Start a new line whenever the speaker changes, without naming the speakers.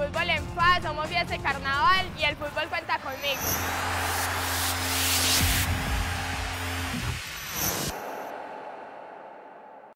fútbol en paz, somos fiesta de carnaval y el fútbol cuenta conmigo.